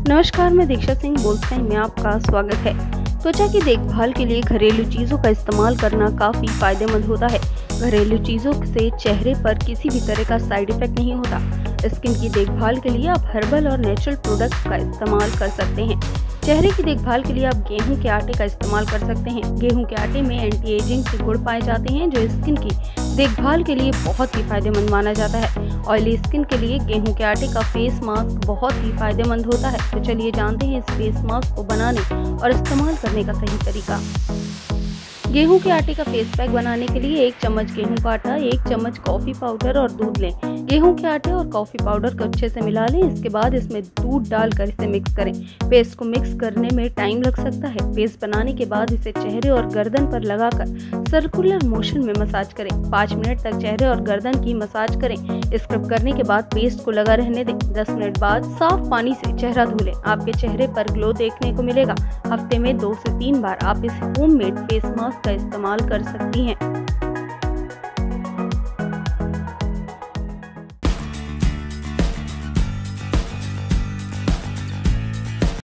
नमस्कार, मैं दीक्षा सिंह बोलते में आपका स्वागत है। त्वचा की देखभाल के लिए घरेलू चीज़ों का इस्तेमाल करना काफ़ी फायदेमंद होता है। घरेलू चीज़ों से चेहरे पर किसी भी तरह का साइड इफेक्ट नहीं होता। स्किन की देखभाल के लिए आप हर्बल और नेचुरल प्रोडक्ट्स का इस्तेमाल कर सकते हैं। चेहरे की देखभाल के लिए आप गेहूं के आटे का इस्तेमाल कर सकते हैं। गेहूं के आटे में एंटी एजिंग के गुण पाए जाते हैं, जो स्किन की देखभाल के लिए बहुत ही फायदेमंद माना जाता है। ऑयली स्किन के लिए गेहूं के आटे का फेस मास्क बहुत ही फायदेमंद होता है। तो चलिए जानते हैं इस फेस मास्क को बनाने और इस्तेमाल करने का सही तरीका। गेहूं के आटे का फेस पैक बनाने के लिए 1 चम्मच गेहूं का आटा, 1 चम्मच कॉफ़ी पाउडर और दूध लें। गेहूं के आटे और कॉफ़ी पाउडर को अच्छे से मिला लें। इसके बाद इसमें दूध डालकर इसे मिक्स करें। पेस्ट को मिक्स करने में टाइम लग सकता है। पेस्ट बनाने के बाद इसे चेहरे और गर्दन पर लगाकर सर्कुलर मोशन में मसाज करें। 5 मिनट तक चेहरे और गर्दन की मसाज करें। स्क्रब करने के बाद पेस्ट को लगा रहने दें। 10 मिनट बाद साफ पानी से चेहरा धो लें। आपके चेहरे पर ग्लो देखने को मिलेगा। हफ्ते में 2 से 3 बार आप इस होममेड फेस मास्क का इस्तेमाल कर सकती हैं।